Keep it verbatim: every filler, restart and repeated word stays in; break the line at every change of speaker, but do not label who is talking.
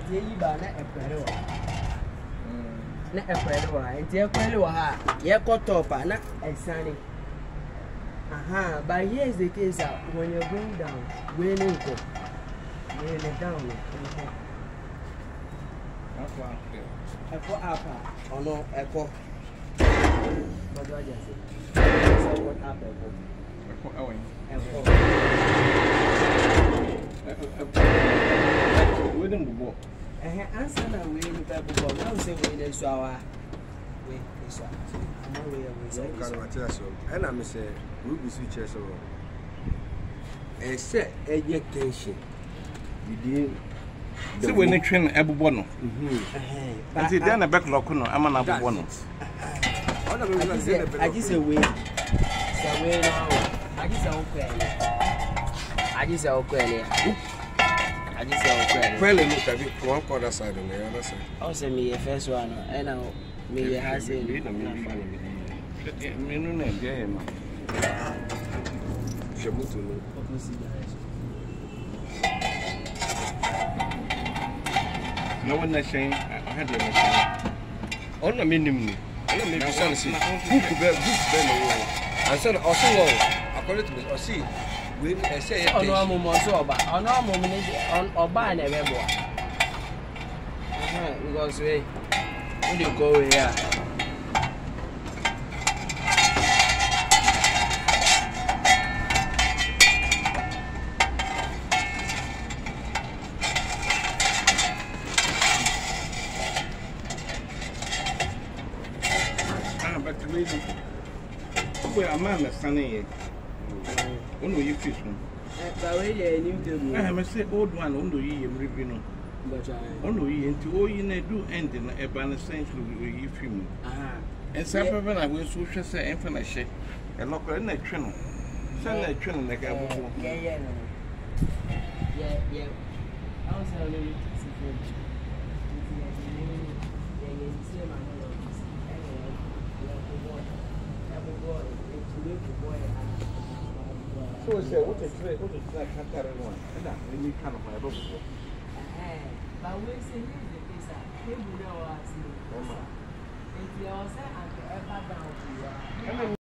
tie yi ba na ekwere wo na ekwere wo ha tie ekwere wo ha ye ko top na esane aha but here is the case uh, when you're going down we need go we need down
that's why
echo up or no echo what do I just say so what up echo
echo away
echo
we don't go
eh answer na we ni ba bo now say we dey so our we so am we we say
kan wa tira so e na me say we be switch so e say e get tension within
see when they train ebubo no
mhm
eh until then the back lock no ama na ebubo no
ona me we say the
I just say we say we now I just say okwele I just say okwele I just say okwele
kwele no tabi one corner side no you understand
o say me the first one and now me the has say
me no me no na dia no
shemuto no
no one na shame I had the machine
ona me nim ni ona me bi san si book be book be no wo ansa na oso wo according to me o see we e say e
ono amumo so oba ono amumo ni oba na ebe bo eh because we we dey go here
well, I'm not standing here. You fish one.
But we dey new table.
I am say old one ondo yi em review.
But I
ondo yi nti o yi na do end na e ba na sense we yi film.
Aha.
And some people na we so hwe say em fa na hye. E lokore na twe no. Say na twe no na ga bubu.
Yeah yeah no. Yeah yeah. I was saying we see film.
So say what is try what is try carry one. Na we kind of my book.
Eh. But we say here the case ah. Table now was. If you say and ever down to